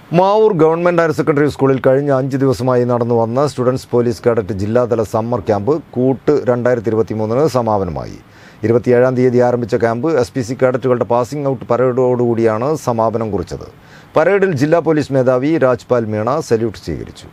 Mavoor government higher secondary സ്കൂളിൽ കഴിഞ്ഞ 5 ദിവസമായി നടന്നുവന്ന സ്റ്റുഡൻസ് പോലീസ് കേഡറ്റ് ജില്ലാതല സമ്മർ ക്യാമ്പ് കൂട്ട് 2023 സമാപനമായി. 27-ാം തീയതി ആരംഭിച്ച ക്യാമ്പ് SPC കേഡറ്റുകളുടെ പാസിംഗ് ഔട്ട് പരേഡോടുകൂടിയാണ് സമാപനം കുറിച്ചത്. പരേഡിൽ ജില്ലാ പോലീസ് മേധാവി രാജ്പാൽ മീണ സല്യൂട്ട് സ്വീകരിച്ചു.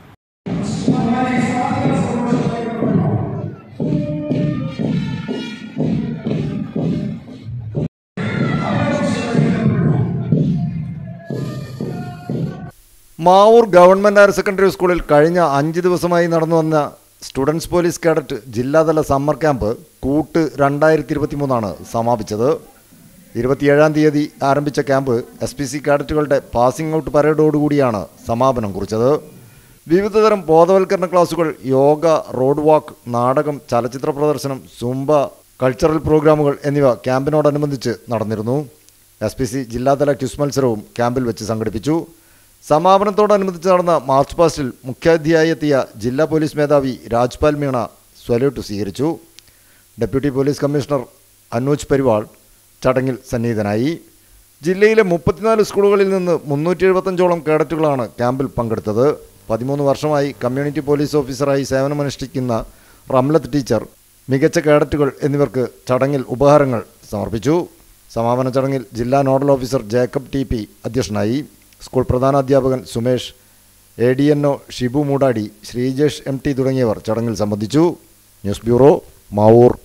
മാവൂർ ഗവൺമെന്റ് ഹയർ സെക്കൻഡറി സ്കൂളിൽ കഴിഞ്ഞ 5 ദിവസമായി നടന്നുവന്ന സ്റ്റുഡൻസ് പോലീസ് കേഡറ്റ് ജില്ലാതല സമ്മർ ക്യാമ്പ് കൂട്ട് 2023 സമാപിച്ചത്. 27-ാം തീയതി ആരംഭിച്ച ക്യാമ്പ് SPC കേഡറ്റുകളുടെ പാസിംഗ് ഔട്ട് പരേഡോടുകൂടിയാണ് സമാപനം കുറിച്ചത്. വിവിധതരം ബോധവൽക്കരണ ക്ലാസുകൾ, യോഗ, റോഡ് വാക്ക്, നാടകം, ചലച്ചിത്ര പ്രദർശനം, സുംബ, കൾച്ചറൽ പ്രോഗ്രാമുകൾ എന്നിവ ക്യാമ്പിനോടനുബന്ധിച്ച് നടന്നിരുന്നു. SPC ജില്ലാതല ക്വിസ് മത്സരവും ക്യാമ്പിൽ വെച്ച് സംഘടിപ്പിച്ചു. സമാപനത്തോടനുബന്ധിച്ച് നടന്ന മാർച്ച് പാസ്റ്റിൽ മുഖ്യാതിഥിയായി എത്തിയ ജില്ലാ പോലീസ് മേധാവി രാജ്പാൽ മീണ സല്യൂട്ട് സ്വീകരിച്ചു. Deputy police commissioner Anuj Pariwal ചടങ്ങിൽ സന്നിഹിതനായി. ജില്ലയിലെ 34 സ്കൂളുകളിൽ നിന്ന് 375ഓളം കേഡറ്റുകളാണ് ക്യാമ്പിൽ പങ്കെടുത്തത്. 13 വർഷമായി കമ്മ്യൂണിറ്റി പോലീസ് ഓഫീസറായി സേവനമനുഷ്ഠിക്കുന്ന റംലത്ത് ടീച്ചർ, മികച്ച കേഡറ്റുകൾ എന്നിവർക്ക് ചടങ്ങിൽ ഉപഹാരങ്ങൾ സമർപ്പിച്ചു. സമാപന ചടങ്ങിൽ ജില്ലാ നോഡൽ ഓഫീസർ ജേക്കബ് TP അധ്യക്ഷനായി. സ്കൂൾ പ്രധാനാധ്യാപകൻ സുമേഷ്, ADNO ഷിബു മൂടാടി, ശ്രീജേഷ് MT തുടങ്ങിയവർ ചടങ്ങിൽ സംബന്ധിച്ചു. News bureau, Mavoor.